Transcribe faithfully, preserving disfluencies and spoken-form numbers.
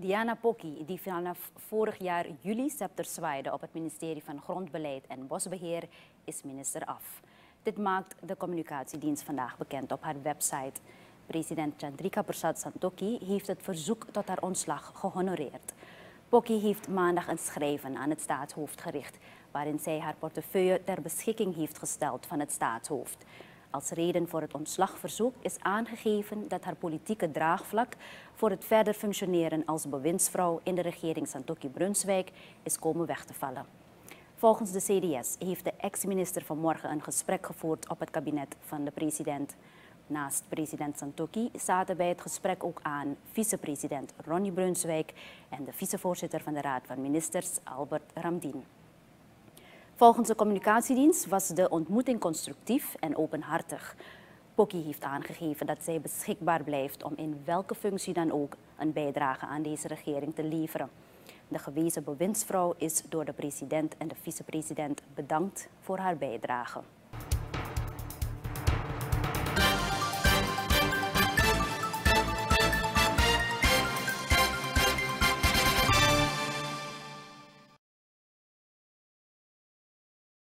Diana Pocky, die vanaf vorig jaar juli scepter zwaaide op het ministerie van Grondbeleid en Bosbeheer, is minister af. Dit maakt de communicatiedienst vandaag bekend op haar website. President Chandrika Prasad Santokhi heeft het verzoek tot haar ontslag gehonoreerd. Pocky heeft maandag een schrijven aan het staatshoofd gericht, waarin zij haar portefeuille ter beschikking heeft gesteld van het staatshoofd. Als reden voor het ontslagverzoek is aangegeven dat haar politieke draagvlak voor het verder functioneren als bewindsvrouw in de regering Santokhi-Brunswijk is komen weg te vallen. Volgens de C D S heeft de ex-minister vanmorgen een gesprek gevoerd op het kabinet van de president. Naast president Santokhi zaten bij het gesprek ook aan vicepresident Ronnie Brunswijk en de vicevoorzitter van de Raad van Ministers Albert Ramdien. Volgens de communicatiedienst was de ontmoeting constructief en openhartig. Pocky heeft aangegeven dat zij beschikbaar blijft om in welke functie dan ook een bijdrage aan deze regering te leveren. De gewezen bewindsvrouw is door de president en de vicepresident bedankt voor haar bijdrage.